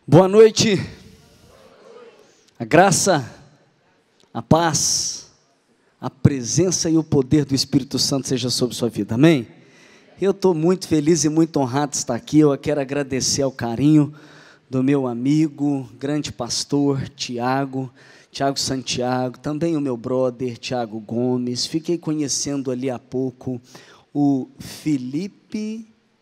Boa noite, a graça, a paz, a presença e o poder do Espírito Santo seja sobre sua vida, amém? Eu estou muito feliz e muito honrado de estar aqui. Eu quero agradecer ao carinho do meu amigo, grande pastor Tiago Santiago, também o meu brother Tiago Gomes. Fiquei conhecendo ali há pouco o Felipe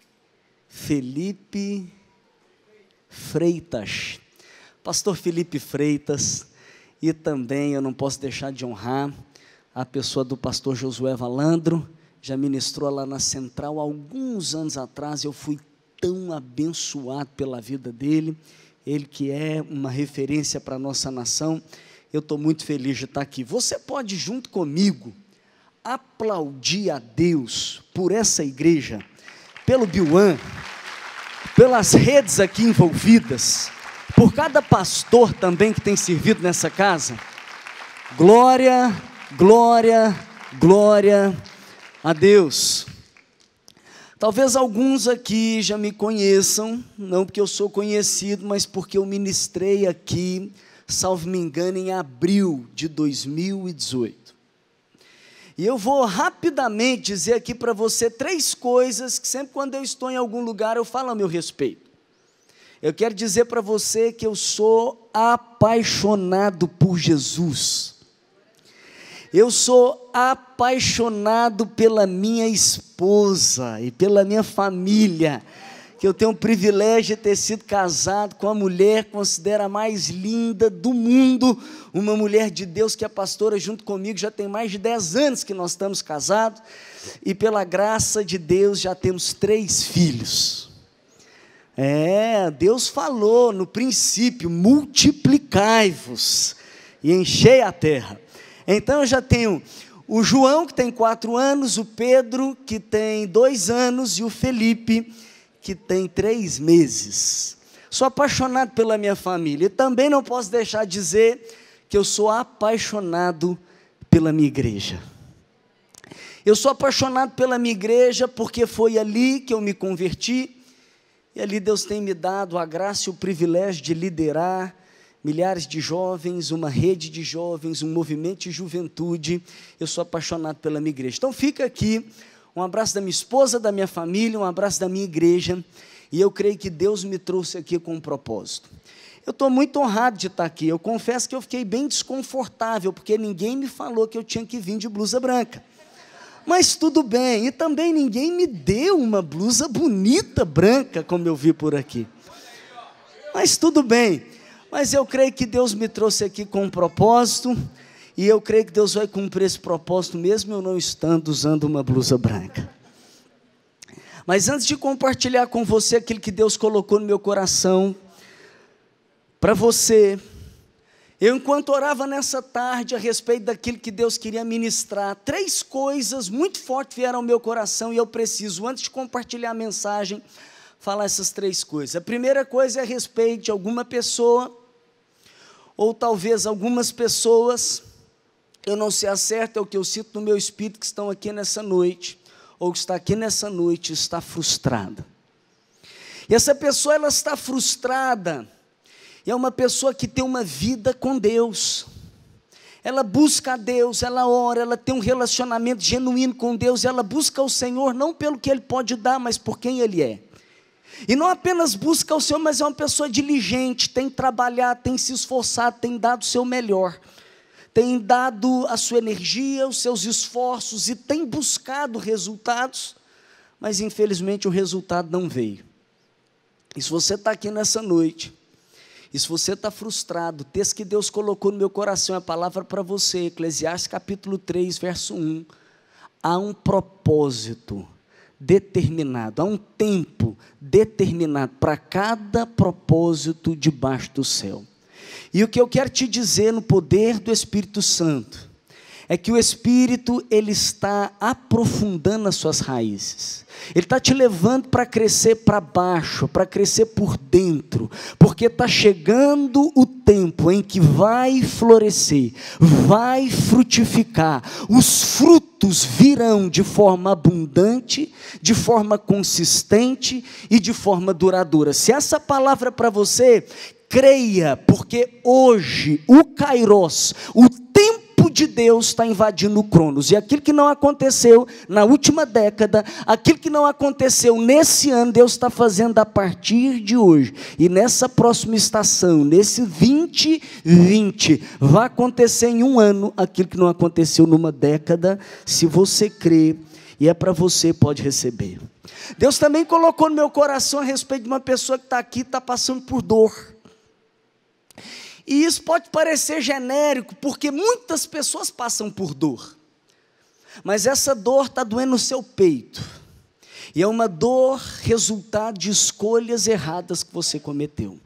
Freitas, pastor Felipe Freitas, e também eu não posso deixar de honrar a pessoa do pastor Josué Valandro. Já ministrou lá na Central há alguns anos atrás. Eu fui tão abençoado pela vida dele, ele que é uma referência para a nossa nação. Eu estou muito feliz de estar aqui. Você pode, junto comigo, aplaudir a Deus por essa igreja, pelo Biuan, pelas redes aqui envolvidas, por cada pastor também que tem servido nessa casa. Glória, glória, glória a Deus. Talvez alguns aqui já me conheçam, não porque eu sou conhecido, mas porque eu ministrei aqui, salvo me engano, em abril de 2018. E eu vou rapidamente dizer aqui para você 3 coisas que sempre quando eu estou em algum lugar eu falo a meu respeito. Eu quero dizer para você que eu sou apaixonado por Jesus. Eu sou apaixonado pela minha esposa e pela minha família, que eu tenho o privilégio de ter sido casado com a mulher que considero a mais linda do mundo, uma mulher de Deus que é pastora junto comigo. Já tem mais de 10 anos que nós estamos casados, e pela graça de Deus já temos 3 filhos. Deus falou no princípio: multiplicai-vos e enchei a terra. Então eu já tenho o João, que tem 4 anos, o Pedro, que tem 2 anos, e o Felipe, que tem 3 meses. Sou apaixonado pela minha família, e também não posso deixar de dizer que eu sou apaixonado pela minha igreja. Eu sou apaixonado pela minha igreja porque foi ali que eu me converti, e ali Deus tem me dado a graça e o privilégio de liderar milhares de jovens, uma rede de jovens, um movimento de juventude. Eu sou apaixonado pela minha igreja. Então fica aqui um abraço da minha esposa, da minha família, um abraço da minha igreja, e eu creio que Deus me trouxe aqui com um propósito. Eu estou muito honrado de estar aqui. Eu confesso que eu fiquei bem desconfortável, porque ninguém me falou que eu tinha que vir de blusa branca. Mas tudo bem, e também ninguém me deu uma blusa bonita branca, como eu vi por aqui. Mas tudo bem, mas eu creio que Deus me trouxe aqui com um propósito, e eu creio que Deus vai cumprir esse propósito, mesmo eu não estando usando uma blusa branca. Mas antes de compartilhar com você aquilo que Deus colocou no meu coração, para você, eu enquanto orava nessa tarde a respeito daquilo que Deus queria ministrar, 3 coisas muito fortes vieram ao meu coração, e eu preciso, antes de compartilhar a mensagem, falar essas 3 coisas. A primeira coisa é a respeito de alguma pessoa, ou talvez algumas pessoas, eu não sei a certo, é o que eu sinto no meu espírito, que estão aqui nessa noite, ou que está aqui nessa noite, está frustrada. E essa pessoa, ela está frustrada, e é uma pessoa que tem uma vida com Deus. Ela busca a Deus, ela ora, ela tem um relacionamento genuíno com Deus, ela busca o Senhor, não pelo que Ele pode dar, mas por quem Ele é. E não apenas busca o Senhor, mas é uma pessoa diligente, tem trabalhado, tem se esforçado, tem dado o seu melhor, tem dado a sua energia, os seus esforços, e tem buscado resultados, mas infelizmente o resultado não veio. E se você está aqui nessa noite, e se você está frustrado, o texto que Deus colocou no meu coração é a palavra para você, Eclesiastes capítulo 3, verso 1, há um propósito determinado, há um tempo determinado para cada propósito debaixo do céu. E o que eu quero te dizer no poder do Espírito Santo, é que o Espírito, ele está aprofundando as suas raízes, ele está te levando para crescer para baixo, para crescer por dentro, porque está chegando o tempo em que vai florescer, vai frutificar, os frutos virão de forma abundante, de forma consistente e de forma duradoura. Se essa palavra é para você, creia, porque hoje o Kairos, o tempo de Deus está invadindo o Cronos, e aquilo que não aconteceu na última década, aquilo que não aconteceu nesse ano, Deus está fazendo a partir de hoje, e nessa próxima estação, nesse 2020, vai acontecer em um ano, aquilo que não aconteceu numa década. Se você crê, e é para você, pode receber. Deus também colocou no meu coração a respeito de uma pessoa que está aqui, está passando por dor. E isso pode parecer genérico, porque muitas pessoas passam por dor. Mas essa dor está doendo no seu peito. E é uma dor resultado de escolhas erradas que você cometeu.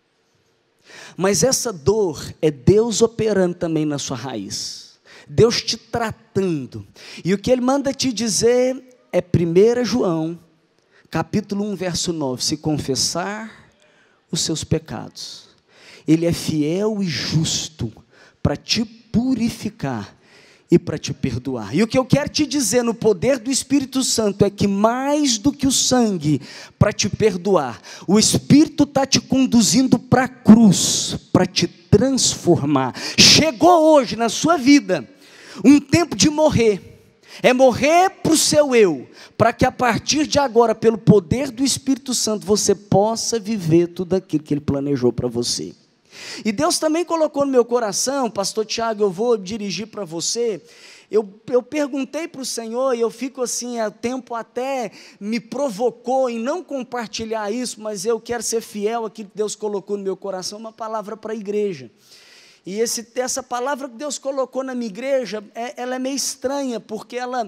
Mas essa dor é Deus operando também na sua raiz. Deus te tratando. E o que Ele manda te dizer é 1 João, capítulo 1, verso 9. Se confessar os seus pecados, Ele é fiel e justo para te purificar e para te perdoar. E o que eu quero te dizer no poder do Espírito Santo é que mais do que o sangue para te perdoar, o Espírito está te conduzindo para a cruz, para te transformar. Chegou hoje na sua vida um tempo de morrer. É morrer para o seu eu, para que a partir de agora, pelo poder do Espírito Santo, você possa viver tudo aquilo que Ele planejou para você. E Deus também colocou no meu coração, pastor Tiago, eu vou dirigir para você. Eu perguntei para o Senhor, e eu fico assim, o tempo até me provocou em não compartilhar isso, mas eu quero ser fiel àquilo que Deus colocou no meu coração, uma palavra para a igreja. E essa palavra que Deus colocou na minha igreja, ela é meio estranha, porque ela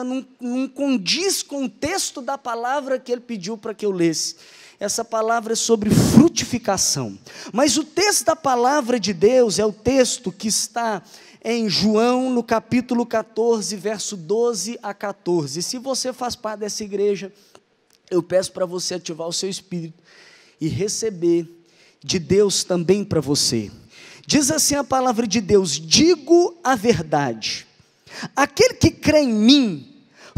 não condiz com o texto da palavra que Ele pediu para que eu lesse. Essa palavra é sobre frutificação. Mas o texto da palavra de Deus é o texto que está em João, no capítulo 14, verso 12 a 14. Se você faz parte dessa igreja, eu peço para você ativar o seu espírito e receber de Deus também para você. Diz assim a palavra de Deus: digo a verdade, aquele que crê em mim,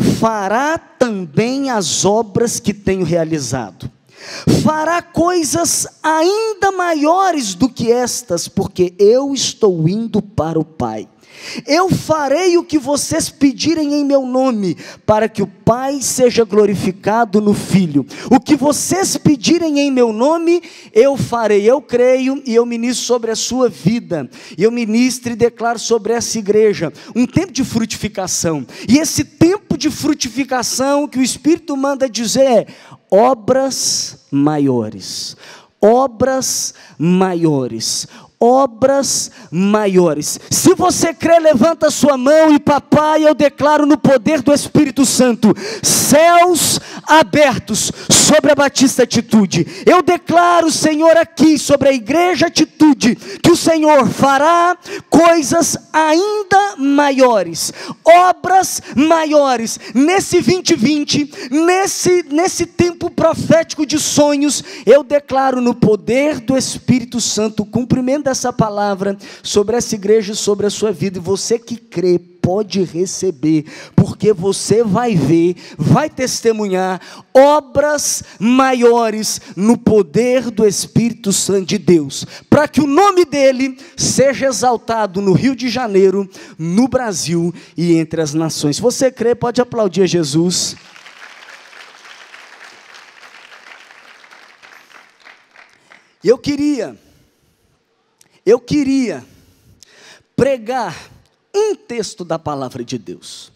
fará também as obras que tenho realizado, fará coisas ainda maiores do que estas, porque eu estou indo para o Pai. Eu farei o que vocês pedirem em meu nome, para que o Pai seja glorificado no Filho. O que vocês pedirem em meu nome, eu farei. Eu creio e eu ministro sobre a sua vida. E eu ministro e declaro sobre essa igreja um tempo de frutificação. E esse tempo de frutificação que o Espírito manda dizer é obras maiores. Obras maiores. Obras maiores. Se você crê, levanta a sua mão e papai, eu declaro no poder do Espírito Santo, céus abertos sobre a Batista Atitude. Eu declaro, Senhor, aqui sobre a igreja Atitude, que o Senhor fará coisas ainda maiores, obras maiores, nesse 2020, nesse tempo profético de sonhos. Eu declaro no poder do Espírito Santo o cumprimento dessa palavra sobre essa igreja, sobre a sua vida. E você que crê, pode receber, porque você vai ver, vai testemunhar obras maiores no poder do Espírito Santo de Deus, para que o nome dele seja exaltado no Rio de Janeiro, no Brasil e entre as nações. Se você crê, pode aplaudir a Jesus. Eu queria pregar um texto da palavra de Deus.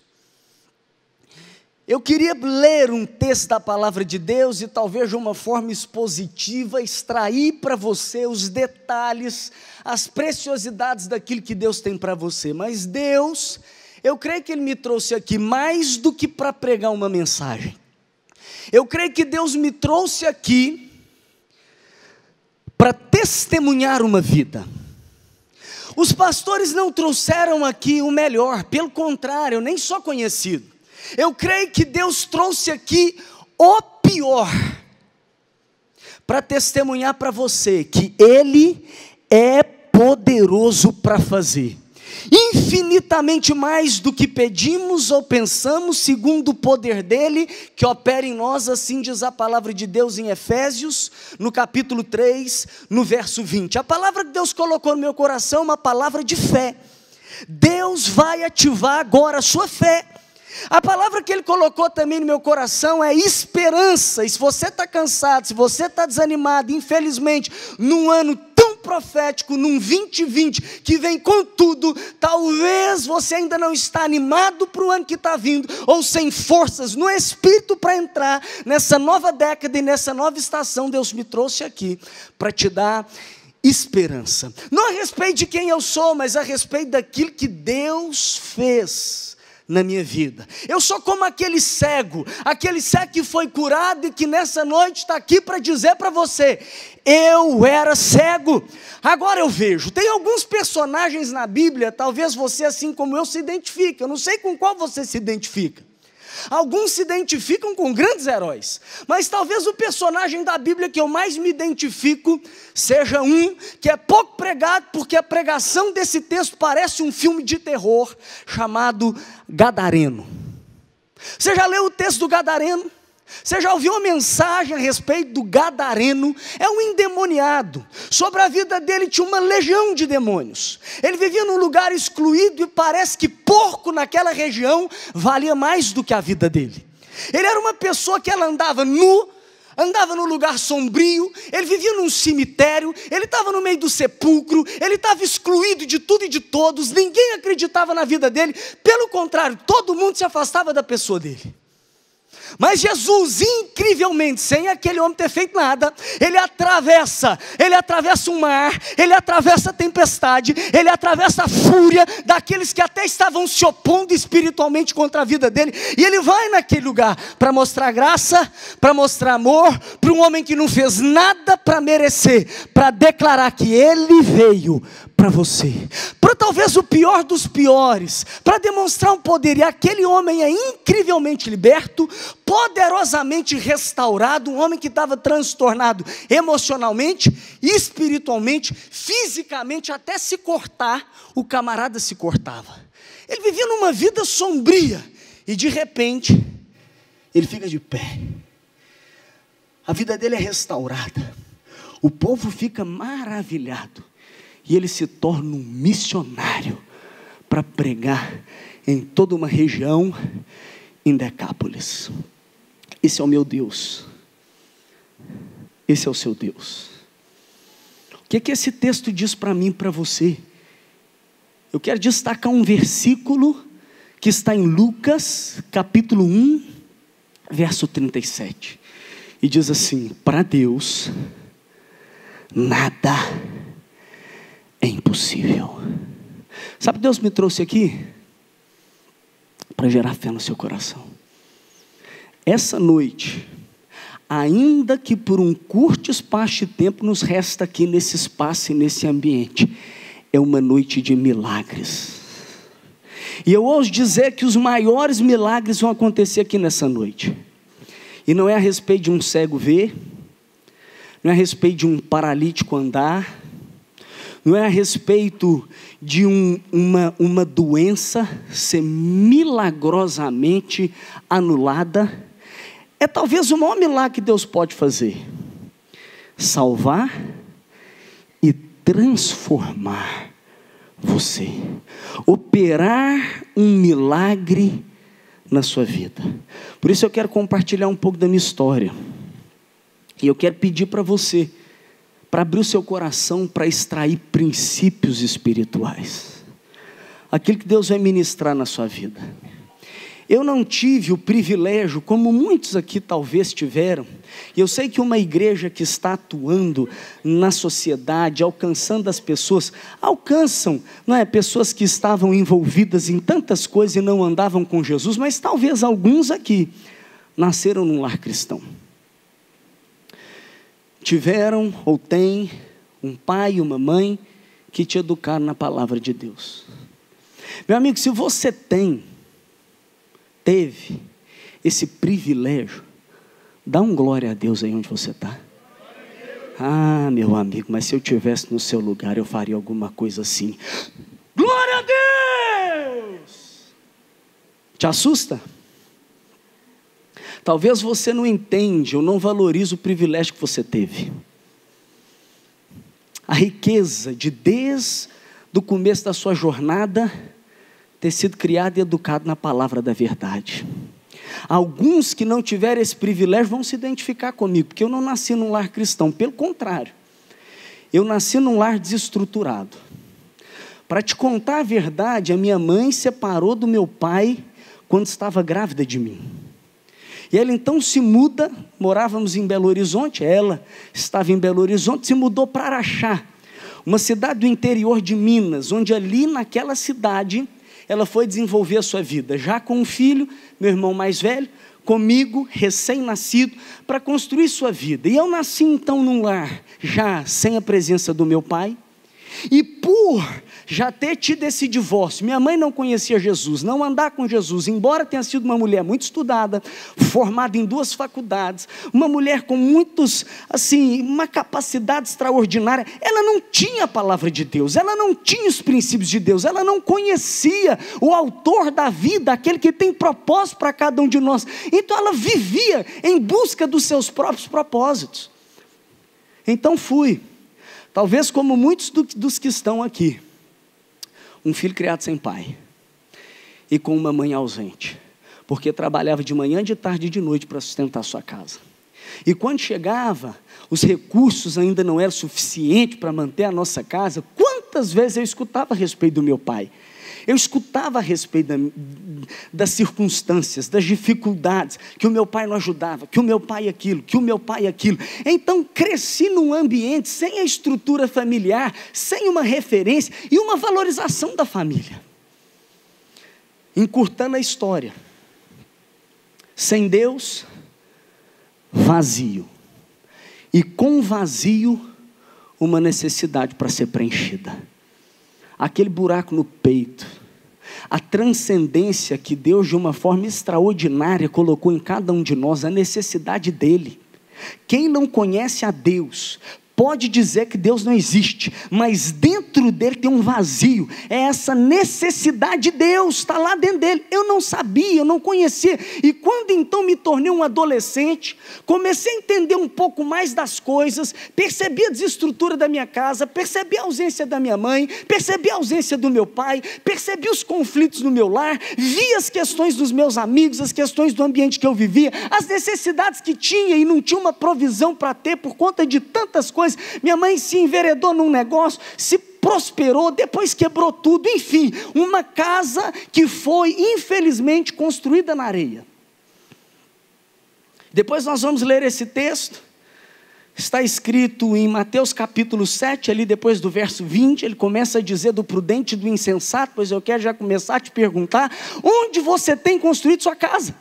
Eu queria ler um texto da palavra de Deus e talvez de uma forma expositiva extrair para você os detalhes, as preciosidades daquilo que Deus tem para você. Mas Deus, eu creio que Ele me trouxe aqui mais do que para pregar uma mensagem. Eu creio que Deus me trouxe aqui para testemunhar uma vida. Os pastores não trouxeram aqui o melhor, pelo contrário, nem só conhecido. Eu creio que Deus trouxe aqui o pior, para testemunhar para você que Ele é poderoso para fazer. infinitamente mais do que pedimos ou pensamos, segundo o poder dele, que opera em nós, assim diz a palavra de Deus em Efésios, no capítulo 3, no verso 20. A palavra que Deus colocou no meu coração é uma palavra de fé. Deus vai ativar agora a sua fé. A palavra que Ele colocou também no meu coração é esperança. E se você está cansado, se você está desanimado, infelizmente, num ano tão profético, num 2020, que vem com tudo, talvez você ainda não está animado para o ano que está vindo, ou sem forças no espírito para entrar nessa nova década e nessa nova estação. Deus me trouxe aqui para te dar esperança. Não a respeito de quem eu sou, mas a respeito daquilo que Deus fez na minha vida. Eu sou como aquele cego que foi curado e que nessa noite está aqui para dizer para você: eu era cego, agora eu vejo. Tem alguns personagens na Bíblia, talvez você assim como eu se identifique, eu não sei com qual você se identifica. Alguns se identificam com grandes heróis, mas talvez o personagem da Bíblia que eu mais me identifico seja um que é pouco pregado, porque a pregação desse texto parece um filme de terror, chamado Gadareno. Você já leu o texto do Gadareno? Você já ouviu uma mensagem a respeito do Gadareno? É um endemoniado. Sobre a vida dele tinha uma legião de demônios. Ele vivia num lugar excluído e parece que porco naquela região valia mais do que a vida dele. Ele era uma pessoa que ela andava nu, andava num lugar sombrio, ele vivia num cemitério, ele estava no meio do sepulcro, ele estava excluído de tudo e de todos, ninguém acreditava na vida dele, pelo contrário, todo mundo se afastava da pessoa dele. Mas Jesus, incrivelmente, sem aquele homem ter feito nada, ele atravessa um mar, ele atravessa a tempestade, ele atravessa a fúria daqueles que até estavam se opondo espiritualmente contra a vida dele, e ele vai naquele lugar para mostrar graça, para mostrar amor, para um homem que não fez nada para merecer, para declarar que ele veio para você, para talvez o pior dos piores, para demonstrar um poder, e aquele homem é incrivelmente liberto, poderosamente restaurado, um homem que estava transtornado emocionalmente, espiritualmente, fisicamente, até se cortar, o camarada se cortava. Ele vivia numa vida sombria, e de repente, ele fica de pé, a vida dele é restaurada, o povo fica maravilhado, e ele se torna um missionário para pregar em toda uma região em Decápolis. Esse é o meu Deus. Esse é o seu Deus. O que esse texto diz para mim e para você? Eu quero destacar um versículo que está em Lucas, capítulo 1, verso 37. E diz assim: para Deus, nada é impossível. Sabe, Deus me trouxe aqui para gerar fé no seu coração. Essa noite, ainda que por um curto espaço de tempo nos resta aqui nesse espaço e nesse ambiente, é uma noite de milagres. E eu ouso dizer que os maiores milagres vão acontecer aqui nessa noite. E não é a respeito de um cego ver, não é a respeito de um paralítico andar, não é a respeito de uma doença ser milagrosamente anulada. É talvez o maior milagre que Deus pode fazer: salvar e transformar você, operar um milagre na sua vida. Por isso eu quero compartilhar um pouco da minha história, e eu quero pedir para você, para abrir o seu coração para extrair princípios espirituais, aquilo que Deus vai ministrar na sua vida. Eu não tive o privilégio, como muitos aqui talvez tiveram, e eu sei que uma igreja que está atuando na sociedade, alcançando as pessoas, alcançam, não é, pessoas que estavam envolvidas em tantas coisas e não andavam com Jesus, mas talvez alguns aqui nasceram num lar cristão. Tiveram ou têm um pai e uma mãe que te educaram na palavra de Deus. Meu amigo, se você teve esse privilégio, dá um glória a Deus aí onde você está. Ah, meu amigo, mas se eu estivesse no seu lugar, eu faria alguma coisa assim: glória a Deus! Te assusta? Talvez você não entende ou não valorize o privilégio que você teve. A riqueza de desde o começo da sua jornada ter sido criado e educado na palavra da verdade. Alguns que não tiverem esse privilégio vão se identificar comigo, porque eu não nasci num lar cristão, pelo contrário, eu nasci num lar desestruturado. Para te contar a verdade, a minha mãe separou do meu pai quando estava grávida de mim. E ela então se muda, morávamos em Belo Horizonte, ela estava em Belo Horizonte, se mudou para Araxá, uma cidade do interior de Minas, onde ali naquela cidade ela foi desenvolver a sua vida, já com um filho, meu irmão mais velho, comigo, recém-nascido, para construir sua vida. E eu nasci então num lar, já sem a presença do meu pai, e por já ter tido esse divórcio, minha mãe não conhecia Jesus, não andar com Jesus, embora tenha sido uma mulher muito estudada, formada em 2 faculdades, uma mulher com uma capacidade extraordinária, ela não tinha a palavra de Deus, ela não tinha os princípios de Deus, ela não conhecia o autor da vida, aquele que tem propósito para cada um de nós, então ela vivia em busca dos seus próprios propósitos. Então fui, talvez como muitos dos que estão aqui, um filho criado sem pai e com uma mãe ausente, porque trabalhava de manhã, de tarde e de noite para sustentar a sua casa. E quando chegava, os recursos ainda não eram suficientes para manter a nossa casa. Quantas vezes eu escutava a respeito do meu pai? Eu escutava a respeito das circunstâncias, das dificuldades, que o meu pai não ajudava, que o meu pai aquilo, que o meu pai aquilo. Então cresci num ambiente sem a estrutura familiar, sem uma referência e uma valorização da família. Encurtando a história, sem Deus, vazio. E com vazio, uma necessidade para ser preenchida. Aquele buraco no peito, a transcendência que Deus de uma forma extraordinária colocou em cada um de nós, a necessidade dele. Quem não conhece a Deus pode dizer que Deus não existe, mas dentro dele tem um vazio, é essa necessidade de Deus, está lá dentro dele. Eu não sabia, eu não conhecia, e quando então me tornei um adolescente, comecei a entender um pouco mais das coisas, percebi a desestrutura da minha casa, percebi a ausência da minha mãe, percebi a ausência do meu pai, percebi os conflitos no meu lar, vi as questões dos meus amigos, as questões do ambiente que eu vivia, as necessidades que tinha e não tinha uma provisão para ter por conta de tantas coisas. Minha mãe se enveredou num negócio, se prosperou, depois quebrou tudo, enfim, uma casa que foi infelizmente construída na areia. Depois nós vamos ler esse texto, está escrito em Mateus capítulo 7, ali depois do verso 20, ele começa a dizer do prudente e do insensato, pois eu quero já começar a te perguntar, onde você tem construído sua casa?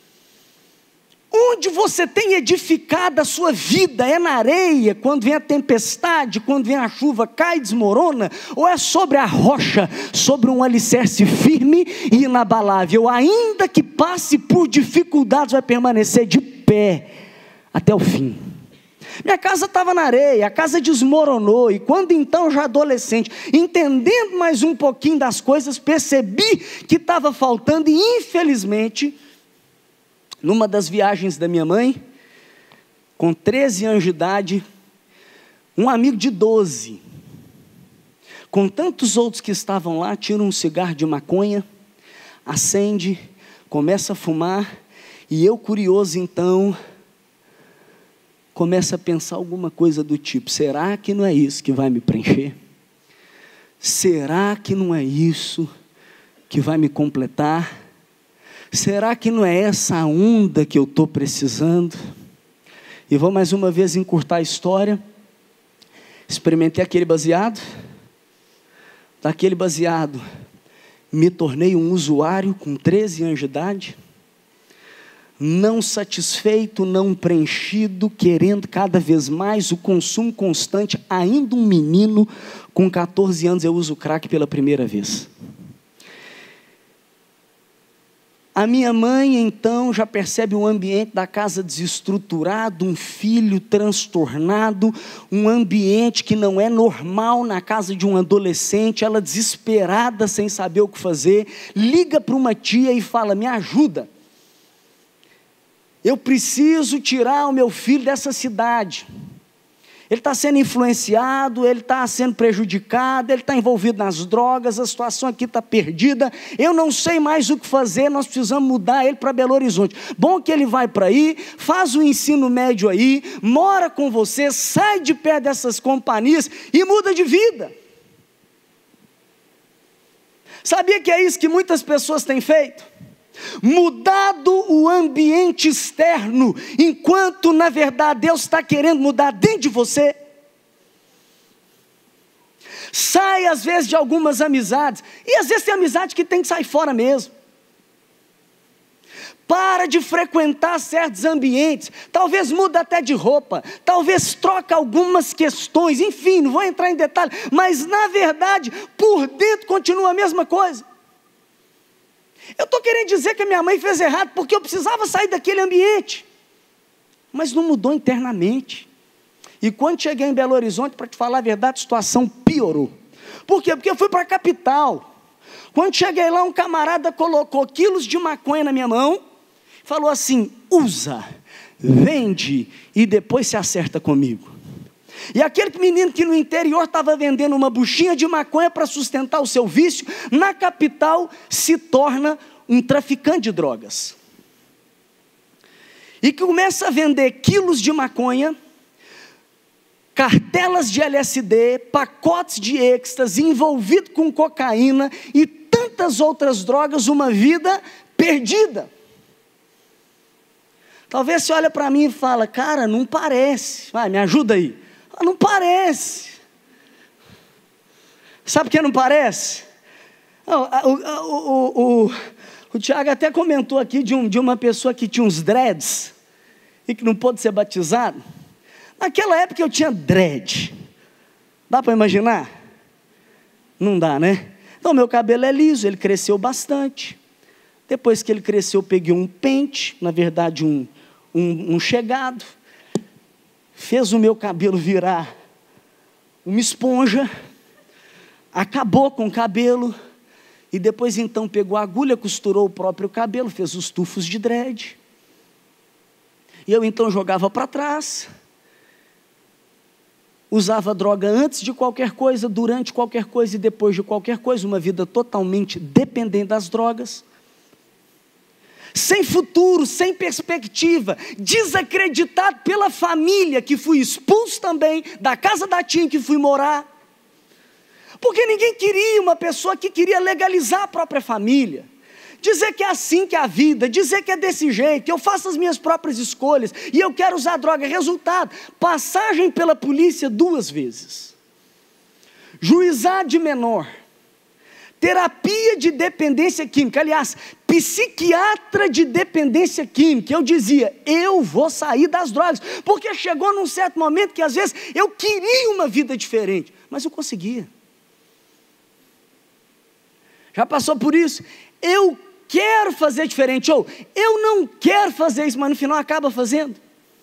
Onde você tem edificado a sua vida? É na areia, quando vem a tempestade, quando vem a chuva, cai e desmorona? Ou é sobre a rocha, sobre um alicerce firme e inabalável? Ainda que passe por dificuldades, vai permanecer de pé até o fim. Minha casa estava na areia, a casa desmoronou, e quando então, já adolescente, entendendo mais um pouquinho das coisas, percebi que estava faltando, e infelizmente, numa das viagens da minha mãe, com 13 anos de idade, um amigo de 12, com tantos outros que estavam lá, tira um cigarro de maconha, acende, começa a fumar, e eu curioso então, começo a pensar alguma coisa do tipo, será que não é isso que vai me preencher? Será que não é isso que vai me completar? Será que não é essa onda que eu estou precisando? E vou mais uma vez encurtar a história. Experimentei aquele baseado. Daquele baseado, me tornei um usuário com 13 anos de idade. Não satisfeito, não preenchido, querendo cada vez mais o consumo constante. Ainda um menino, com 14 anos eu uso crack pela primeira vez. A minha mãe, então, já percebe um ambiente da casa desestruturado, um filho transtornado, um ambiente que não é normal na casa de um adolescente, ela desesperada, sem saber o que fazer, liga para uma tia e fala: me ajuda, eu preciso tirar o meu filho dessa cidade. Ele está sendo influenciado, ele está sendo prejudicado, ele está envolvido nas drogas, a situação aqui está perdida, eu não sei mais o que fazer, nós precisamos mudar ele para Belo Horizonte. Bom que ele vai para aí, faz o ensino médio aí, mora com você, sai de perto dessas companhias e muda de vida. Sabia que é isso que muitas pessoas têm feito? Mudado o ambiente externo, enquanto na verdade Deus está querendo mudar dentro de você. Sai às vezes de algumas amizades, e às vezes tem amizade que tem que sair fora mesmo. Para de frequentar certos ambientes, talvez muda até de roupa, talvez troca algumas questões, enfim, não vou entrar em detalhe, mas na verdade, por dentro continua a mesma coisa. Eu estou querendo dizer que a minha mãe fez errado, porque eu precisava sair daquele ambiente, mas não mudou internamente. E quando cheguei em Belo Horizonte, para te falar a verdade, a situação piorou. Por quê? Porque eu fui para a capital. Quando cheguei lá, um camarada colocou quilos de maconha na minha mão, falou assim: usa, vende e depois se acerta comigo. E aquele menino que no interior estava vendendo uma buchinha de maconha para sustentar o seu vício, na capital se torna um traficante de drogas. E que começa a vender quilos de maconha, cartelas de LSD, pacotes de êxtase, envolvido com cocaína e tantas outras drogas, uma vida perdida. Talvez você olhe para mim e fala: cara, não parece, vai, me ajuda aí. Não parece. Sabe por que não parece? O Tiago até comentou aqui de uma pessoa que tinha uns dreads e que não pôde ser batizado. Naquela época eu tinha dread. Dá para imaginar? Não dá, né? Então meu cabelo é liso, ele cresceu bastante. Depois que ele cresceu, eu peguei um pente, na verdade um chegado. Fez o meu cabelo virar uma esponja, acabou com o cabelo, e depois então pegou a agulha, costurou o próprio cabelo, fez os tufos de dread, e eu então jogava para trás, usava droga antes de qualquer coisa, durante qualquer coisa e depois de qualquer coisa, uma vida totalmente dependente das drogas, sem futuro, sem perspectiva, desacreditado pela família, que fui expulso também da casa da tia em que fui morar, porque ninguém queria uma pessoa que queria legalizar a própria família, dizer que é assim que é a vida, dizer que é desse jeito, eu faço as minhas próprias escolhas, e eu quero usar droga. Resultado, passagem pela polícia 2 vezes, juizado de menor, terapia de dependência química, aliás, psiquiatra de dependência química. Eu dizia: eu vou sair das drogas, porque chegou num certo momento que às vezes eu queria uma vida diferente, mas eu conseguia. Já passou por isso? Eu quero fazer diferente, ou eu não quero fazer isso, mas no final acaba fazendo.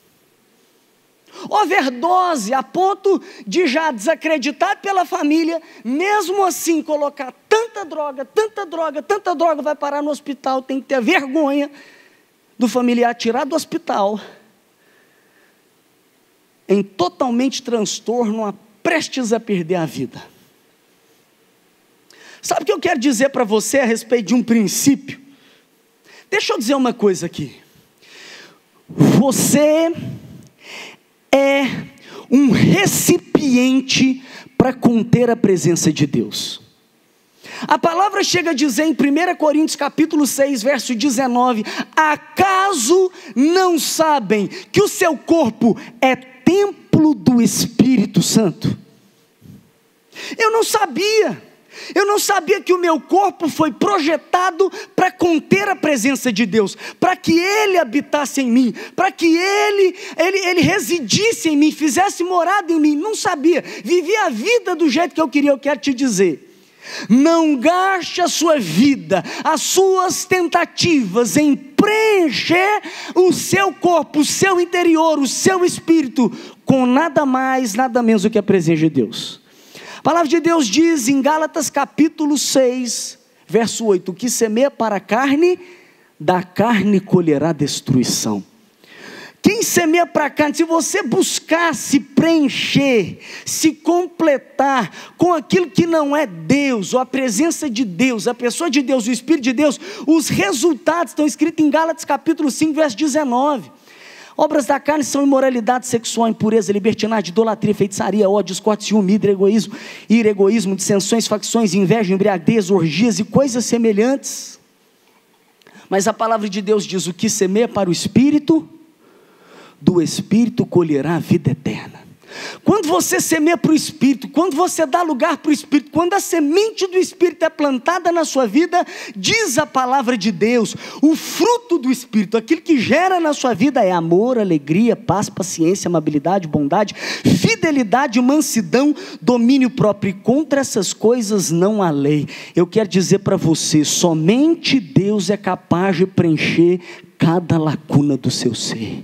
Overdose, a ponto de já desacreditado pela família, mesmo assim colocar tanta droga, vai parar no hospital, tem que ter vergonha do familiar tirar do hospital, em totalmente transtorno, prestes a perder a vida. Sabe o que eu quero dizer para você a respeito de um princípio? Deixa eu dizer uma coisa aqui. Você é um recipiente para conter a presença de Deus. A palavra chega a dizer em 1 Coríntios capítulo 6, verso 19: acaso não sabem que o seu corpo é templo do Espírito Santo? Eu não sabia que o meu corpo foi projetado para conter a presença de Deus, para que Ele habitasse em mim, para que Ele residisse em mim, fizesse morada em mim. Não sabia, vivia a vida do jeito que eu queria. Eu quero te dizer, Não gaste a sua vida, as suas tentativas em preencher o seu corpo, o seu interior, o seu espírito, com nada mais, nada menos do que a presença de Deus. A palavra de Deus diz em Gálatas capítulo 6, verso 8, o que semeia para a carne, da carne colherá destruição. Quem semeia para a carne, se você buscar se preencher, se completar com aquilo que não é Deus, ou a presença de Deus, a pessoa de Deus, o Espírito de Deus, os resultados estão escritos em Gálatas capítulo 5, verso 19. Obras da carne são imoralidade sexual, impureza, libertinagem, idolatria, feitiçaria, ódio, discórdia, ciúme, ira, egoísmo, dissensões, facções, inveja, embriaguez, orgias e coisas semelhantes. Mas a palavra de Deus diz, o que semeia para o Espírito, do Espírito colherá a vida eterna. Quando você semeia para o Espírito, quando você dá lugar para o Espírito, quando a semente do Espírito é plantada na sua vida, diz a palavra de Deus, o fruto do Espírito, aquilo que gera na sua vida é amor, alegria, paz, paciência, amabilidade, bondade, fidelidade, mansidão, domínio próprio, e contra essas coisas não há lei. Eu quero dizer para você, somente Deus é capaz de preencher cada lacuna do seu ser.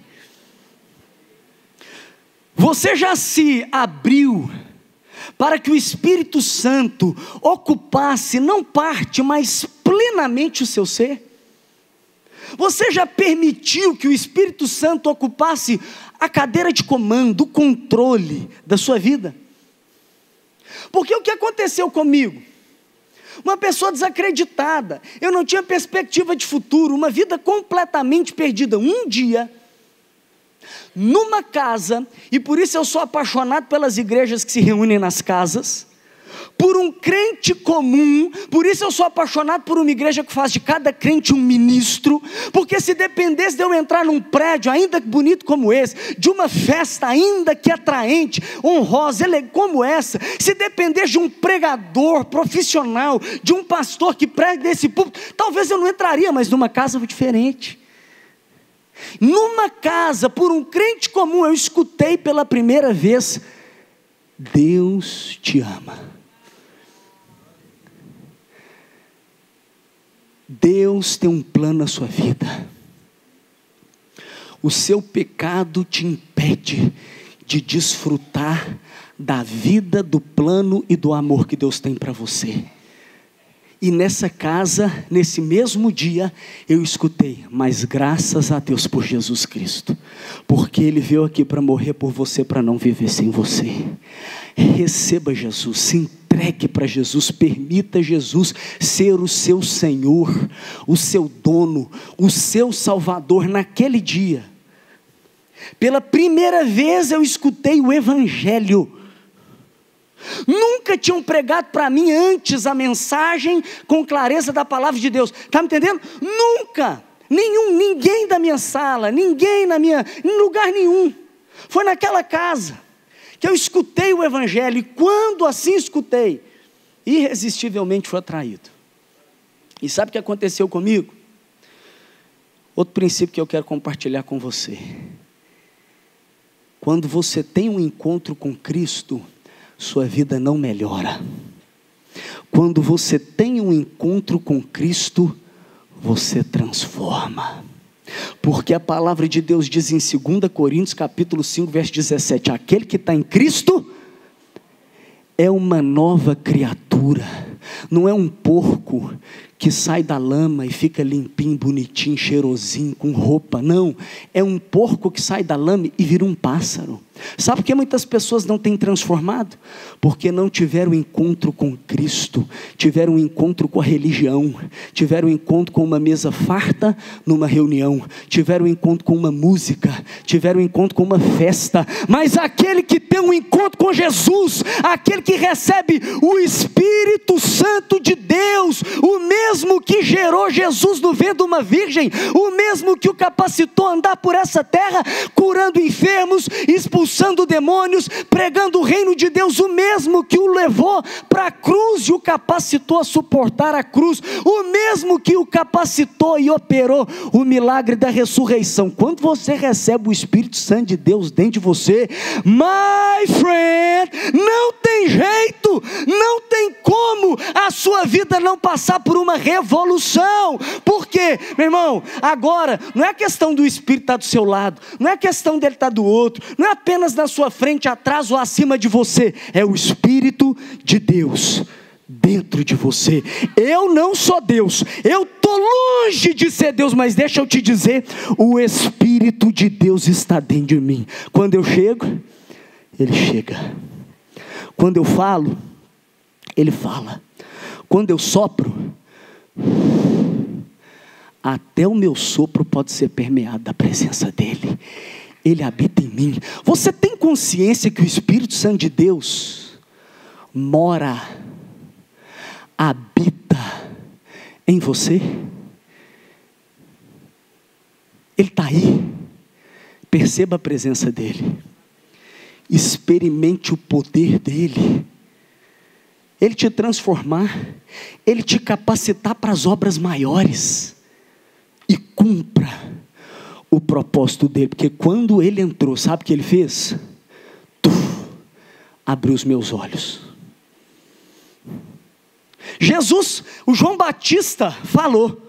Você já se abriu para que o Espírito Santo ocupasse, não parte, mas plenamente o seu ser? Você já permitiu que o Espírito Santo ocupasse a cadeira de comando, o controle da sua vida? Porque o que aconteceu comigo? Uma pessoa desacreditada, eu não tinha perspectiva de futuro, uma vida completamente perdida. Um dia, numa casa, e por isso eu sou apaixonado pelas igrejas que se reúnem nas casas, por um crente comum, por isso eu sou apaixonado por uma igreja que faz de cada crente um ministro, porque se dependesse de eu entrar num prédio, ainda bonito como esse, de uma festa ainda que atraente, honrosa, como essa, se dependesse de um pregador profissional, de um pastor que prega desse público, talvez eu não entraria, mas numa casa diferente. Numa casa, por um crente comum, eu escutei pela primeira vez, Deus te ama. Deus tem um plano na sua vida. O seu pecado te impede de desfrutar da vida, do plano e do amor que Deus tem para você. E nessa casa, nesse mesmo dia, eu escutei, mas graças a Deus por Jesus Cristo, porque Ele veio aqui para morrer por você, para não viver sem você. Receba Jesus, se entregue para Jesus, permita Jesus ser o seu Senhor, o seu dono, o seu Salvador. Naquele dia, pela primeira vez eu escutei o Evangelho. Nunca tinham pregado para mim antes a mensagem com clareza da palavra de Deus. Está me entendendo? Nunca. Ninguém da minha sala, em lugar nenhum. Foi naquela casa que eu escutei o Evangelho. E quando assim escutei, irresistivelmente fui atraído. E sabe o que aconteceu comigo? Outro princípio que eu quero compartilhar com você. Quando você tem um encontro com Cristo, sua vida não melhora. Quando você tem um encontro com Cristo, você transforma. Porque a palavra de Deus diz em 2 Coríntios capítulo 5, verso 17, aquele que está em Cristo é uma nova criatura. Não é um porco que sai da lama e fica limpinho, bonitinho, cheirosinho, com roupa. Não, é um porco que sai da lama e vira um pássaro. Sabe por que muitas pessoas não têm transformado? Porque não tiveram encontro com Cristo, tiveram um encontro com a religião, tiveram um encontro com uma mesa farta numa reunião, tiveram um encontro com uma música, tiveram um encontro com uma festa. Mas aquele que tem um encontro com Jesus, aquele que recebe o Espírito Santo de Deus, o mesmo que gerou Jesus no ventre de uma virgem, o mesmo que o capacitou a andar por essa terra, curando enfermos, expulsando demônios, pregando o reino de Deus, o mesmo que o levou para a cruz e o capacitou a suportar a cruz, o mesmo que o capacitou e operou o milagre da ressurreição. Quando você recebe o Espírito Santo de Deus dentro de você, my friend, não tem jeito, não tem como, as sua vida não passar por uma revolução. Por quê? Meu irmão, agora não é questão do Espírito estar do seu lado, não é questão dele estar do outro, não é apenas na sua frente, atrás ou acima de você, é o Espírito de Deus dentro de você. Eu não sou Deus, eu estou longe de ser Deus, mas deixa eu te dizer, o Espírito de Deus está dentro de mim. Quando eu chego, Ele chega. Quando eu falo, Ele fala. Quando eu sopro, até o meu sopro pode ser permeado da presença dEle. Ele habita em mim. Você tem consciência que o Espírito Santo de Deus mora, habita em você? Ele está aí. Perceba a presença dEle. Experimente o poder dEle. Ele te transformar, Ele te capacitar para as obras maiores. E cumpra o propósito dEle. Porque quando Ele entrou, sabe o que Ele fez? Abriu os meus olhos. Jesus, o João Batista falou: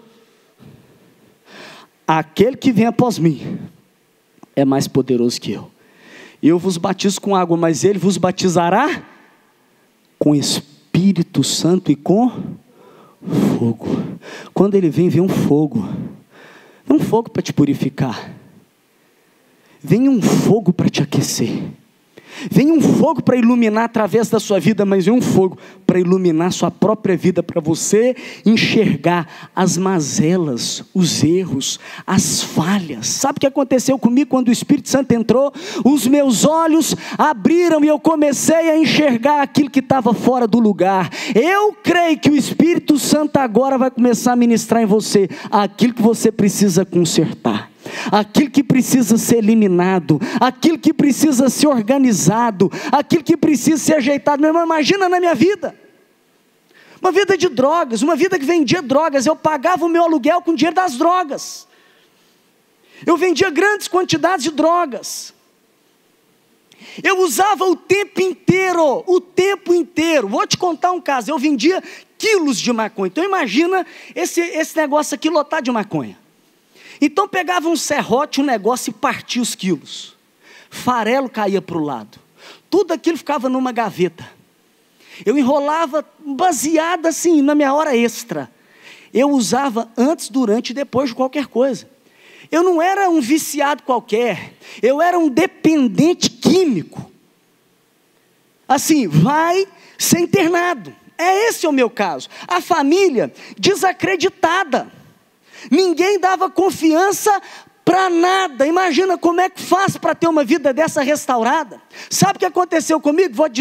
aquele que vem após mim é mais poderoso que eu vos batizo com água, mas Ele vos batizará com Espírito Santo e com fogo. Quando Ele vem um fogo para te purificar, vem um fogo para te aquecer, vem um fogo para iluminar através da sua vida, mas vem um fogo para iluminar sua própria vida, para você enxergar as mazelas, os erros, as falhas. Sabe o que aconteceu comigo quando o Espírito Santo entrou? Os meus olhos abriram e eu comecei a enxergar aquilo que estava fora do lugar. Eu creio que o Espírito Santo agora vai começar a ministrar em você aquilo que você precisa consertar, aquilo que precisa ser eliminado, aquilo que precisa ser organizado, aquilo que precisa ser ajeitado. Meu irmão, imagina na minha vida, uma vida de drogas, uma vida que vendia drogas. Eu pagava o meu aluguel com o dinheiro das drogas, eu vendia grandes quantidades de drogas, eu usava o tempo inteiro, vou te contar um caso, eu vendia quilos de maconha. Então imagina esse negócio aqui lotado de maconha. Então pegava um serrote, um negócio e partia os quilos, farelo caía para o lado, tudo aquilo ficava numa gaveta. Eu enrolava baseado assim na minha hora extra. Eu usava antes, durante e depois de qualquer coisa. Eu não era um viciado qualquer, eu era um dependente químico. Assim, vai ser internado. Esse é o meu caso. A família desacreditada. Ninguém dava confiança para nada. Imagina como é que faz para ter uma vida dessa restaurada. Sabe o que aconteceu comigo? Vou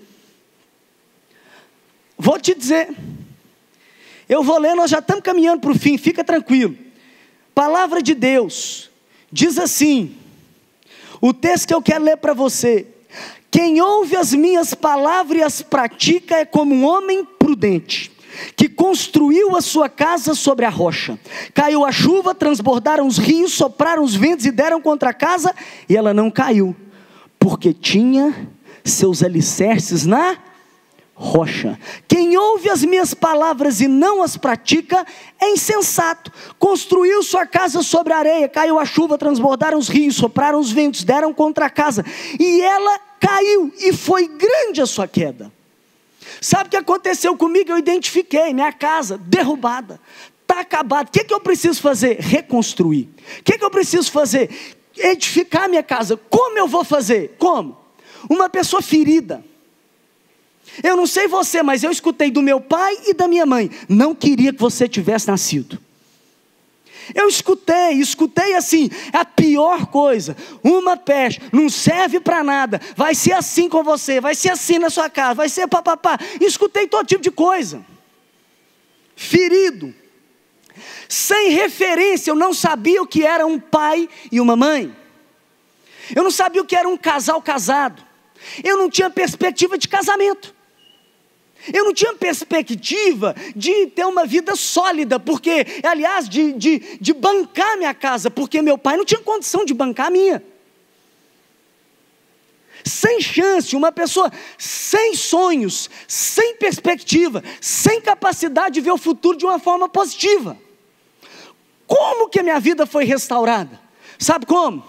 te dizer. Eu vou ler, nós já estamos caminhando para o fim, fica tranquilo. Palavra de Deus diz assim, o texto que eu quero ler para você: quem ouve as minhas palavras e as pratica é como um homem prudente, que construiu a sua casa sobre a rocha. Caiu a chuva, transbordaram os rios, sopraram os ventos e deram contra a casa, e ela não caiu, porque tinha seus alicerces na rocha. Quem ouve as minhas palavras e não as pratica é insensato. Construiu sua casa sobre a areia, caiu a chuva, transbordaram os rios, sopraram os ventos, deram contra a casa, e ela caiu, e foi grande a sua queda. Sabe o que aconteceu comigo? Eu identifiquei minha casa derrubada, está acabada. O que eu preciso fazer? Reconstruir. O que eu preciso fazer? Edificar minha casa. Como eu vou fazer? Como? Uma pessoa ferida. Eu não sei você, mas eu escutei do meu pai e da minha mãe: não queria que você tivesse nascido. Eu escutei assim, a pior coisa, uma peste, não serve para nada, vai ser assim com você, vai ser assim na sua casa, vai ser papapá. Escutei todo tipo de coisa. Ferido, sem referência, eu não sabia o que era um pai e uma mãe, eu não sabia o que era um casal casado, eu não tinha perspectiva de casamento. Eu não tinha perspectiva de ter uma vida sólida, porque, aliás, de bancar minha casa, porque meu pai não tinha condição de bancar a minha. sem chance, uma pessoa sem sonhos, sem perspectiva, sem capacidade de ver o futuro de uma forma positiva. Como que a minha vida foi restaurada? Sabe como?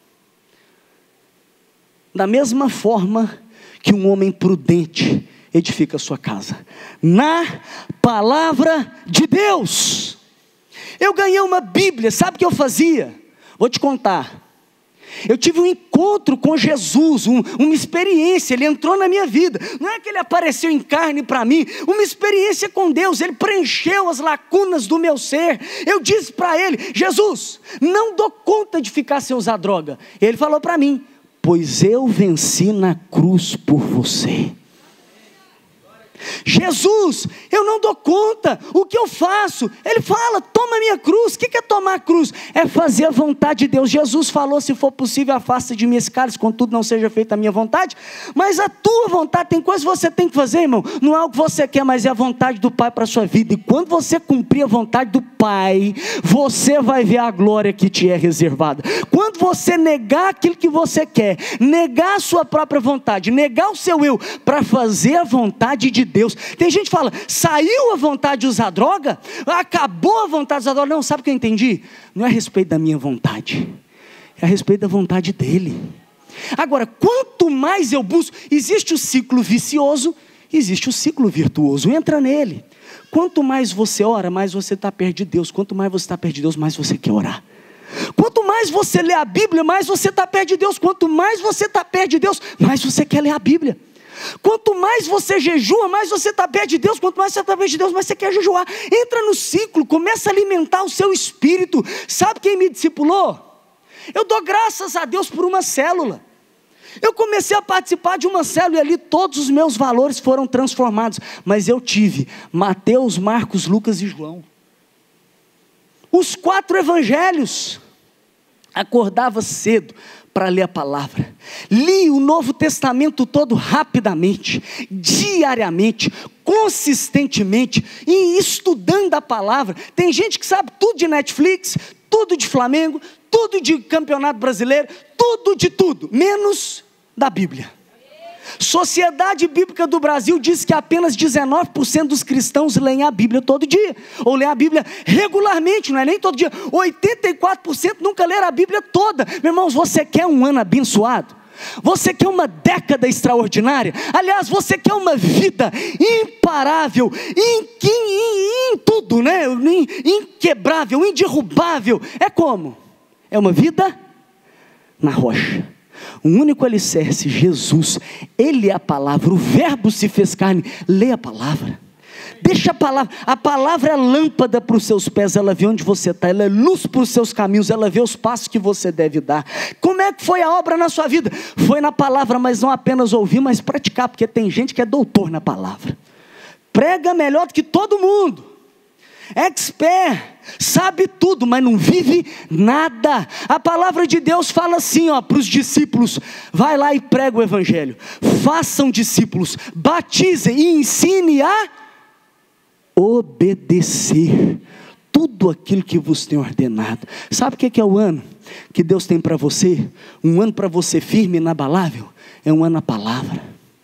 Da mesma forma que um homem prudente edifica a sua casa, na palavra de Deus. Eu ganhei uma Bíblia, sabe o que eu fazia? Vou te contar. Eu tive um encontro com Jesus, uma experiência, Ele entrou na minha vida. Não é que Ele apareceu em carne para mim, uma experiência com Deus. Ele preencheu as lacunas do meu ser. Eu disse para Ele: Jesus, não dou conta de ficar sem usar droga. Ele falou para mim: pois eu venci na cruz por você. Jesus, eu não dou conta, o que eu faço? Ele fala: toma a minha cruz. O que é tomar a cruz? É fazer a vontade de Deus. Jesus falou: se for possível, afasta de mim esse cálice, contudo não seja feita a minha vontade, mas a tua vontade. Tem coisa que você tem que fazer, irmão, não é o que você quer, mas é a vontade do Pai para a sua vida. E quando você cumprir a vontade do Pai, você vai ver a glória que te é reservada. Quando você negar aquilo que você quer, negar a sua própria vontade, negar o seu eu, para fazer a vontade de Deus. Tem gente que fala: saiu a vontade de usar droga, acabou a vontade de usar droga. Não, sabe o que eu entendi? Não é a respeito da minha vontade, é a respeito da vontade dele. Agora, quanto mais eu busco, existe o ciclo vicioso, existe o ciclo virtuoso, entra nele. Quanto mais você ora, mais você está perto de Deus. Quanto mais você está perto de Deus, mais você quer orar. Quanto mais você lê a Bíblia, mais você está perto de Deus. Quanto mais você está perto de Deus, mais você quer ler a Bíblia. Quanto mais você jejua, mais você está perto de Deus. Quanto mais você está perto de Deus, mais você quer jejuar. Entra no ciclo, começa a alimentar o seu espírito. Sabe quem me discipulou? Eu dou graças a Deus por uma célula. Eu comecei a participar de uma célula e ali todos os meus valores foram transformados. Mas eu tive Mateus, Marcos, Lucas e João. Os 4 evangelhos. Acordava cedo para ler a palavra. Li o Novo Testamento todo rapidamente, diariamente, consistentemente, e estudando a palavra. Tem gente que sabe tudo de Netflix, tudo de Flamengo, tudo de Campeonato Brasileiro, tudo de tudo, menos da Bíblia. Sociedade Bíblica do Brasil diz que apenas 19% dos cristãos leem a Bíblia todo dia, ou leem a Bíblia regularmente, não é nem todo dia. 84% nunca leram a Bíblia toda. Meus irmãos, você quer um ano abençoado? Você quer uma década extraordinária? Aliás, você quer uma vida imparável, em tudo, né? Inquebrável, inderrubável. É como? É uma vida na rocha. O único alicerce, Jesus. Ele é a palavra, o verbo se fez carne. Lê a palavra. Deixa a palavra é lâmpada para os seus pés, ela vê onde você está, ela é luz para os seus caminhos, ela vê os passos que você deve dar. Como é que foi a obra na sua vida? Foi na palavra, mas não apenas ouvir, mas praticar, porque tem gente que é doutor na palavra, prega melhor do que todo mundo, expert, sabe tudo, mas não vive nada. A palavra de Deus fala assim, para os discípulos: vai lá e prega o evangelho, façam discípulos, batizem e ensine a obedecer tudo aquilo que vos tem ordenado. Sabe o que é o ano que Deus tem para você? Um ano para você firme e inabalável. É um ano na palavra.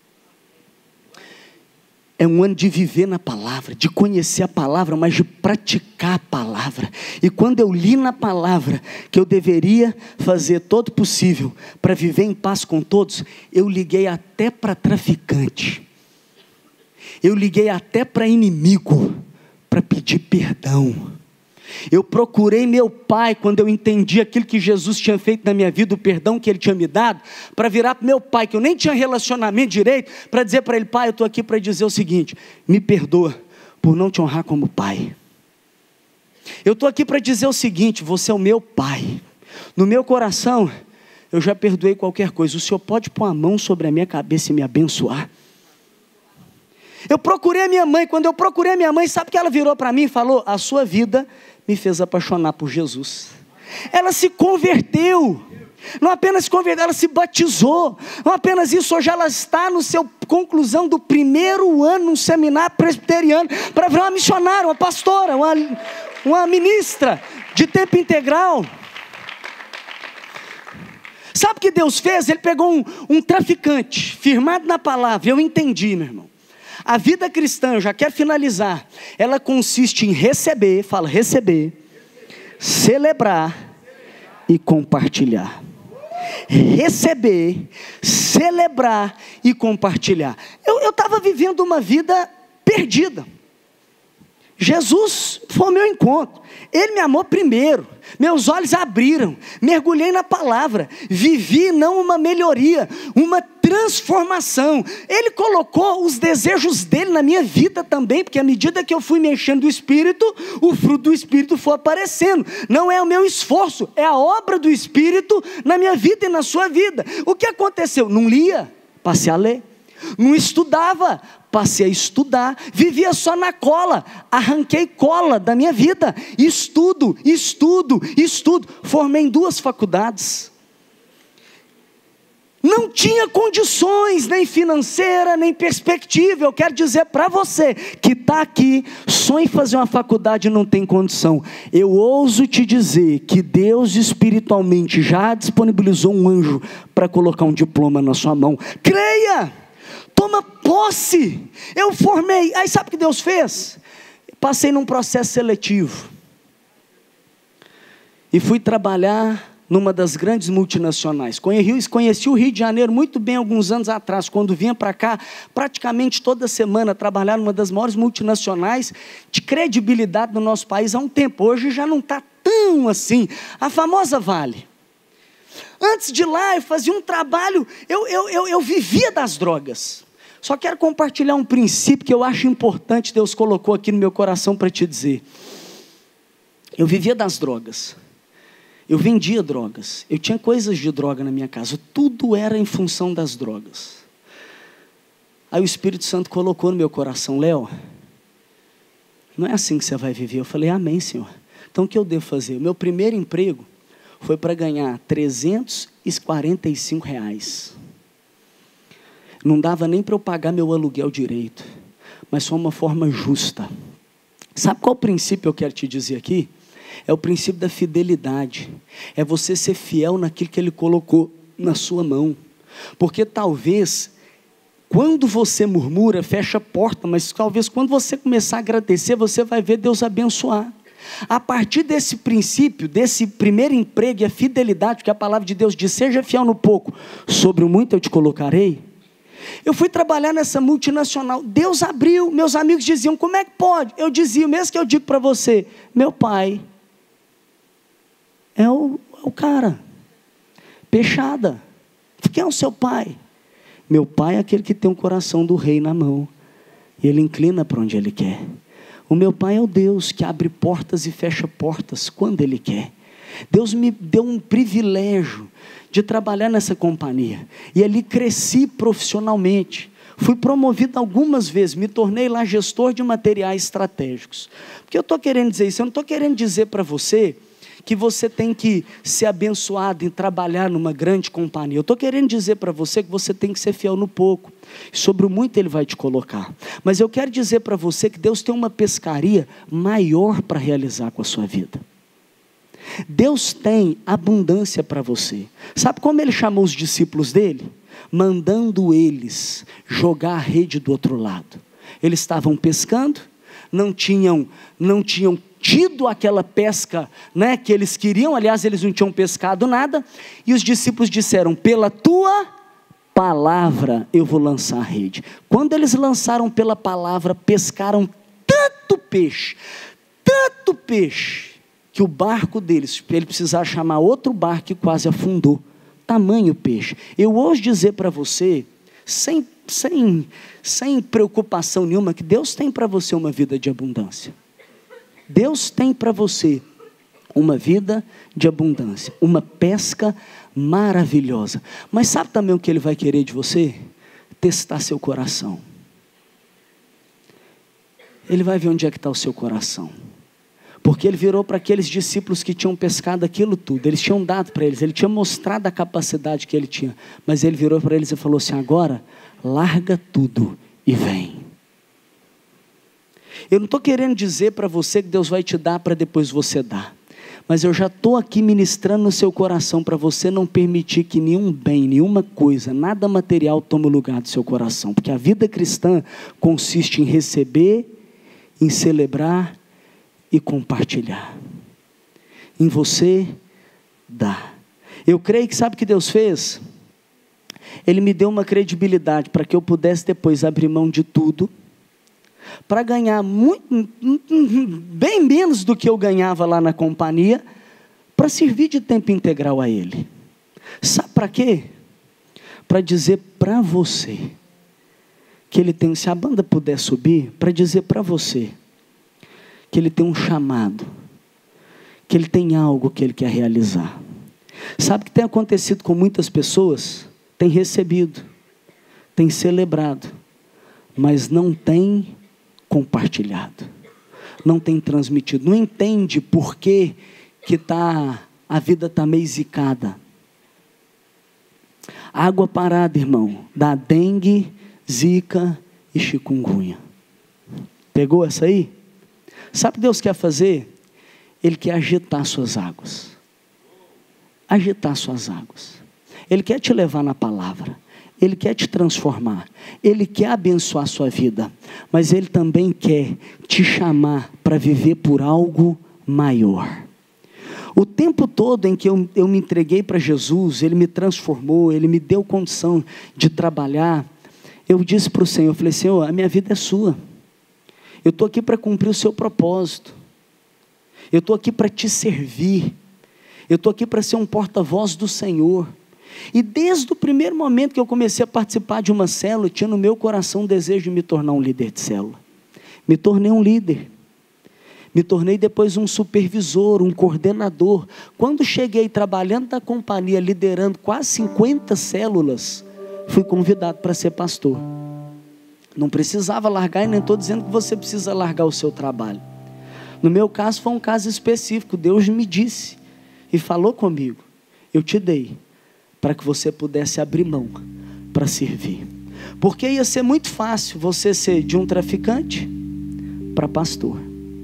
É um ano de viver na palavra, de conhecer a palavra, mas de praticar a palavra. E quando eu li na palavra que eu deveria fazer todo o possível para viver em paz com todos, eu liguei até para traficante. Eu liguei até para inimigo, para pedir perdão. Eu procurei meu pai, quando eu entendi aquilo que Jesus tinha feito na minha vida, o perdão que ele tinha me dado, para virar para meu pai, que eu nem tinha relacionamento direito, para dizer para ele: pai, eu estou aqui para dizer o seguinte, me perdoa por não te honrar como pai. Eu estou aqui para dizer o seguinte: você é o meu pai. No meu coração, eu já perdoei qualquer coisa. O Senhor pode pôr a mão sobre a minha cabeça e me abençoar. Eu procurei a minha mãe. Quando eu procurei a minha mãe, sabe que ela virou para mim e falou: a sua vida me fez apaixonar por Jesus. Ela se converteu. Não apenas se converteu, ela se batizou. Não apenas isso, hoje ela está no seu conclusão do 1º ano no seminário presbiteriano, para virar uma missionária, uma pastora, uma ministra de tempo integral. Sabe o que Deus fez? Ele pegou um traficante, firmado na palavra. Eu entendi, meu irmão. A vida cristã, eu já quero finalizar, ela consiste em receber, fala receber, celebrar e compartilhar. Receber, celebrar e compartilhar. Eu estava vivendo uma vida perdida. Jesus foi ao meu encontro, Ele me amou primeiro, meus olhos abriram, mergulhei na palavra, vivi não uma melhoria, uma transformação. Ele colocou os desejos dele na minha vida também, porque à medida que eu fui mexendo do Espírito, o fruto do Espírito foi aparecendo. Não é o meu esforço, é a obra do Espírito na minha vida e na sua vida. O que aconteceu? Não lia, passei a ler. Não estudava, passei a estudar. Vivia só na cola, arranquei cola da minha vida. Estudo. Formei em 2 faculdades. Não tinha condições, nem financeira, nem perspectiva. Eu quero dizer para você que está aqui, sonha em fazer uma faculdade e não tem condição. Eu ouso te dizer que Deus espiritualmente já disponibilizou um anjo para colocar um diploma na sua mão. Creia! Toma posse. Eu formei. Aí sabe o que Deus fez? Passei num processo seletivo. E fui trabalhar numa das grandes multinacionais. Conheci o Rio de Janeiro muito bem alguns anos atrás, quando vinha para cá, praticamente toda semana, trabalhar numa das maiores multinacionais de credibilidade no nosso país há um tempo. Hoje já não está tão assim. A famosa Vale. Antes de lá, eu fazia um trabalho, eu vivia das drogas. Só quero compartilhar um princípio que eu acho importante, Deus colocou aqui no meu coração para te dizer. Eu vivia das drogas. Eu vendia drogas. Eu tinha coisas de droga na minha casa. Tudo era em função das drogas. Aí o Espírito Santo colocou no meu coração: Léo, não é assim que você vai viver. Eu falei: amém, Senhor. Então o que eu devo fazer? O meu primeiro emprego foi para ganhar R$345. Não dava nem para eu pagar meu aluguel direito, mas só uma forma justa. Sabe qual princípio eu quero te dizer aqui? É o princípio da fidelidade. É você ser fiel naquilo que Ele colocou na sua mão. Porque talvez, quando você murmura, fecha a porta, mas talvez quando você começar a agradecer, você vai ver Deus abençoar. A partir desse princípio, desse primeiro emprego e a fidelidade, que a palavra de Deus diz: seja fiel no pouco, sobre o muito eu te colocarei. Eu fui trabalhar nessa multinacional, Deus abriu. Meus amigos diziam: como é que pode? Eu dizia, o mesmo que eu digo para você: meu pai é o cara, peixada. Quem é o seu pai? Meu pai é aquele que tem o coração do rei na mão, e ele inclina para onde ele quer. O meu pai é o Deus que abre portas e fecha portas quando Ele quer. Deus me deu um privilégio de trabalhar nessa companhia. E ali cresci profissionalmente. Fui promovido algumas vezes. Me tornei lá gestor de materiais estratégicos. Porque eu estou querendo dizer isso? Eu não estou querendo dizer para você que você tem que ser abençoado em trabalhar numa grande companhia. Eu estou querendo dizer para você que você tem que ser fiel no pouco. Sobre o muito Ele vai te colocar. Mas eu quero dizer para você que Deus tem uma pescaria maior para realizar com a sua vida. Deus tem abundância para você. Sabe como Ele chamou os discípulos dele? Mandando eles jogar a rede do outro lado. Eles estavam pescando, não tinham tido aquela pesca, né, que eles queriam. Aliás, eles não tinham pescado nada. E os discípulos disseram: pela tua palavra eu vou lançar a rede. Quando eles lançaram pela palavra, pescaram tanto peixe, que o barco deles, ele precisava chamar outro barco, e quase afundou. Tamanho peixe. Eu ouso dizer para você, sem preocupação nenhuma, que Deus tem para você uma vida de abundância. Deus tem para você uma vida de abundância, uma pesca maravilhosa. Mas sabe também o que Ele vai querer de você? Testar seu coração. Ele vai ver onde é que está o seu coração. Porque Ele virou para aqueles discípulos que tinham pescado aquilo tudo. Eles tinham dado para eles, Ele tinha mostrado a capacidade que Ele tinha. Mas Ele virou para eles e falou assim: agora, larga tudo e vem. Eu não estou querendo dizer para você que Deus vai te dar para depois você dar. Mas eu já estou aqui ministrando no seu coração para você não permitir que nenhum bem, nenhuma coisa, nada material tome o lugar do seu coração. Porque a vida cristã consiste em receber, em celebrar e compartilhar. Em você, dá. Eu creio que sabe o que Deus fez? Ele me deu uma credibilidade para que eu pudesse depois abrir mão de tudo, para ganhar bem menos do que eu ganhava lá na companhia, para servir de tempo integral a Ele. Sabe para quê? Para dizer para você, que Ele tem, se a banda puder subir, para dizer para você, que Ele tem um chamado, que Ele tem algo que Ele quer realizar. Sabe o que tem acontecido com muitas pessoas? Tem recebido, tem celebrado, mas não tem compartilhado, não tem transmitido, não entende por que a vida está meio zicada. Água parada, irmão, dá dengue, zika e chikungunya. Pegou essa aí? Sabe o que Deus quer fazer? Ele quer agitar suas águas. Agitar suas águas. Ele quer te levar na palavra. Ele quer te transformar. Ele quer abençoar a sua vida. Mas Ele também quer te chamar para viver por algo maior. O tempo todo em que eu me entreguei para Jesus, Ele me transformou, Ele me deu condição de trabalhar. Eu disse para o Senhor, eu falei, Senhor, a minha vida é sua. Eu estou aqui para cumprir o seu propósito. Eu estou aqui para te servir. Eu estou aqui para ser um porta-voz do Senhor. E desde o primeiro momento que eu comecei a participar de uma célula, tinha no meu coração um desejo de me tornar um líder de célula. Me tornei um líder. Me tornei depois um supervisor, um coordenador. Quando cheguei trabalhando na companhia, liderando quase 50 células, fui convidado para ser pastor. Não precisava largar, e nem estou dizendo que você precisa largar o seu trabalho. No meu caso foi um caso específico. Deus me disse e falou comigo, eu te dei para que você pudesse abrir mão para servir. Porque ia ser muito fácil você ser de um traficante para pastor.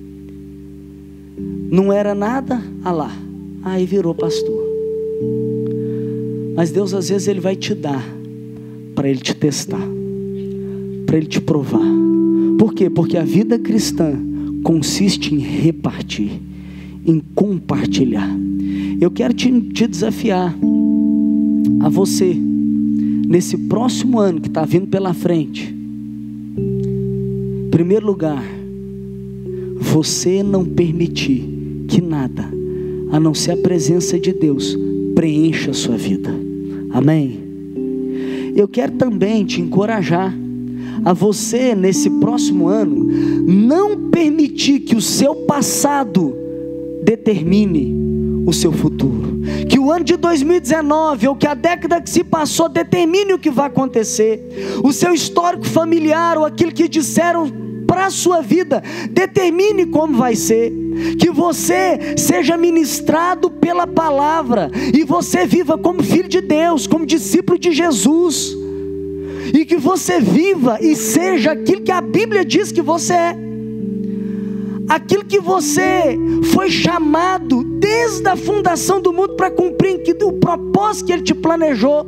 Não era nada, aí virou pastor. Mas Deus às vezes Ele vai te dar para Ele te testar, para Ele te provar. Por quê? Porque a vida cristã consiste em repartir, em compartilhar. Eu quero te desafiar a você, nesse próximo ano que está vindo pela frente, em primeiro lugar, você não permitir que nada, a não ser a presença de Deus, preencha a sua vida. Amém? Eu quero também te encorajar a você, nesse próximo ano, não permitir que o seu passado determine o seu futuro. Que o ano de 2019, ou que a década que se passou, determine o que vai acontecer. O seu histórico familiar, ou aquilo que disseram para a sua vida, determine como vai ser. Que você seja ministrado pela palavra, e você viva como filho de Deus, como discípulo de Jesus. E que você viva e seja aquilo que a Bíblia diz que você é. Aquilo que você foi chamado desde a fundação do mundo para cumprir o propósito que Ele te planejou.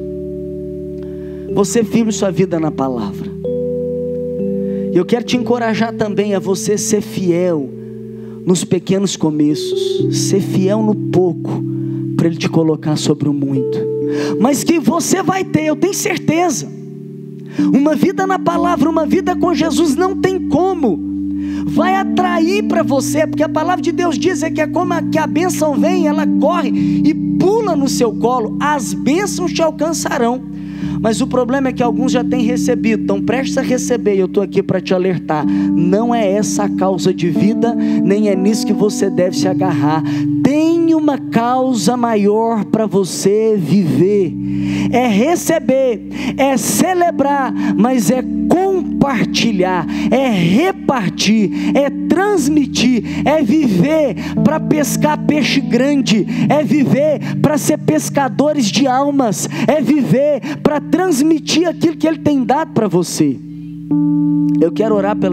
Você firme sua vida na palavra. Eu quero te encorajar também a você ser fiel nos pequenos começos, ser fiel no pouco, para Ele te colocar sobre o muito. Mas que você vai ter, eu tenho certeza, uma vida na palavra, uma vida com Jesus, não tem como. Vai atrair para você, porque a palavra de Deus diz que é como que a bênção vem, ela corre e pula no seu colo, as bênçãos te alcançarão. Mas o problema é que alguns já têm recebido, então prestes a receber, e eu estou aqui para te alertar, não é essa a causa de vida, nem é nisso que você deve se agarrar. Tem uma causa maior para você viver, é receber, é celebrar, mas é compartilhar, é repartir, é transmitir, é viver para pescar peixe grande, é viver para ser pescadores de almas, é viver para transmitir aquilo que Ele tem dado para você. Eu quero orar pela sua vida. Se você hoje está disposto,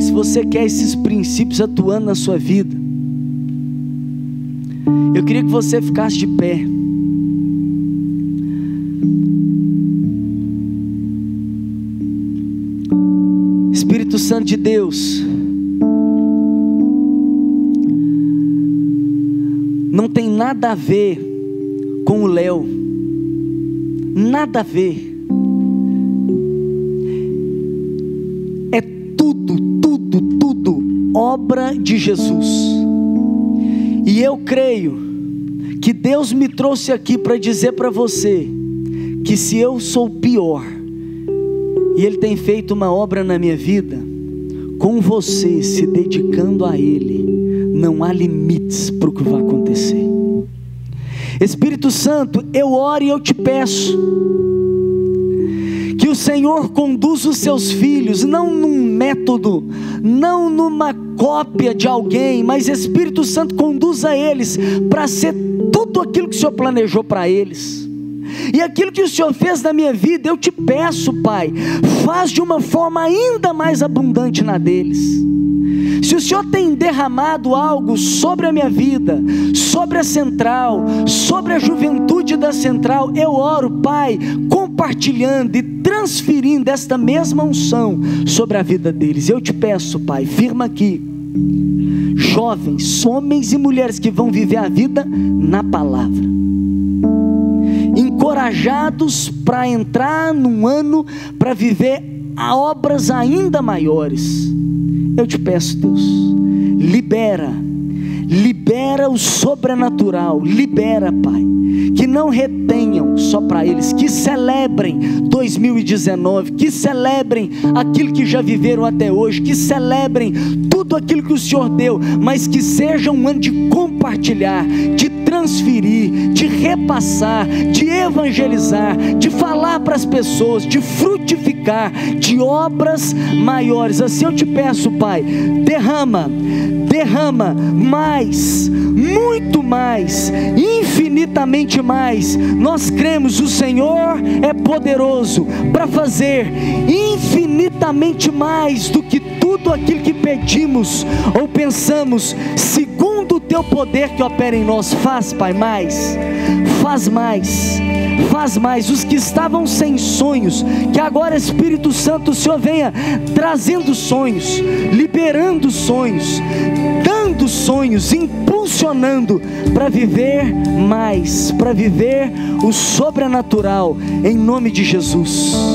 se você quer esses princípios atuando na sua vida, eu queria que você ficasse de pé. Espírito Santo de Deus, não tem nada a ver com o Léo, nada a ver. É tudo obra de Jesus. E eu creio que Deus me trouxe aqui para dizer para você que se eu sou pior e Ele tem feito uma obra na minha vida, com você se dedicando a Ele, não há limites para o que vai acontecer. Espírito Santo, eu oro e eu te peço que o Senhor conduza os seus filhos, não num método, não numa cópia de alguém, mas Espírito Santo, conduza eles para ser tudo aquilo que o Senhor planejou para eles. E aquilo que o Senhor fez na minha vida, eu te peço, Pai, faz de uma forma ainda mais abundante na deles. Se o Senhor tem derramado algo sobre a minha vida, sobre a central, sobre a juventude da central, eu oro, Pai, compartilhando e transferindo esta mesma unção sobre a vida deles. Eu te peço, Pai, firma aqui jovens, homens e mulheres que vão viver a vida na palavra, encorajados para entrar num ano, para viver obras ainda maiores. Eu te peço, Deus, libera o sobrenatural, libera, Pai, que não retenham só para eles, que celebrem 2019, que celebrem aquilo que já viveram até hoje, que celebrem tudo aquilo que o Senhor deu, mas que seja um ano de compartilhar, de transferir, de repassar, de evangelizar, de falar para as pessoas, de frutificar, de obras maiores. Assim eu te peço, Pai, derrama mais, muito mais, infinitamente mais. Nós cremos, o Senhor é poderoso para fazer infinitamente mais do que tudo aquilo que pedimos ou pensamos, segundo o teu poder que opera em nós. Faz, Pai, mais, faz mais, faz mais. Os que estavam sem sonhos, que agora, Espírito Santo, o Senhor venha trazendo sonhos, liberando sonhos, dando sonhos, impulsionando para viver mais, para viver o sobrenatural, em nome de Jesus.